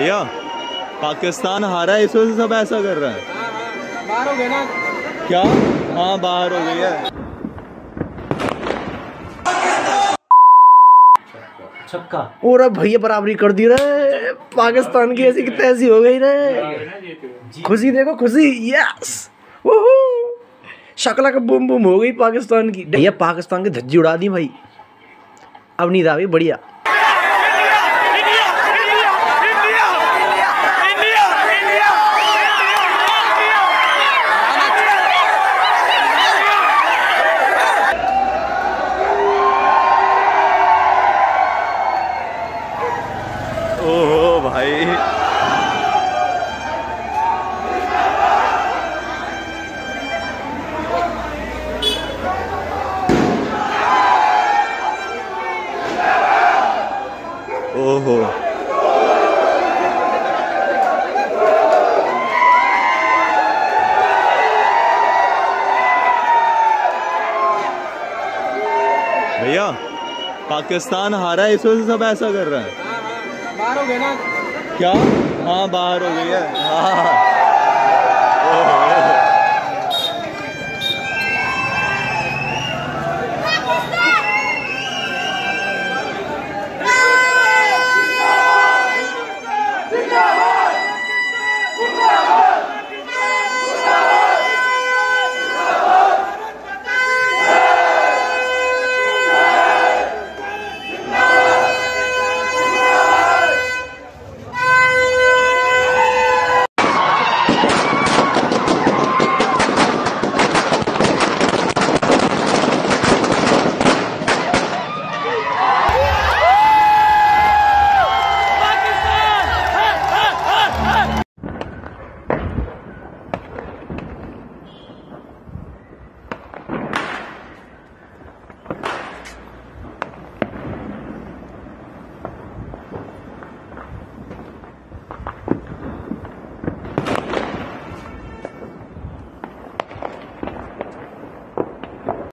भैया पाकिस्तान हारा है, इस वजह से सब ऐसा कर रहा है। बाहर हो गए ना क्या? हाँ बाहर हो गई है। छक्का। और भैया बराबरी कर दी रे, पाकिस्तान की ऐसी की तैसी हो गई रे। खुशी देखो खुशी, यस शकला का बूम बूम हो गई पाकिस्तान की। भैया पाकिस्तान की धज्जी उड़ा दी भाई, अब नहीं रहा बढ़िया। ओहो भाई, ओहो भैया पाकिस्तान हारा है, इस वजह से सब ऐसा कर रहा है। बाहर हो गए ना क्या? हाँ बाहर हो गई है। हाँ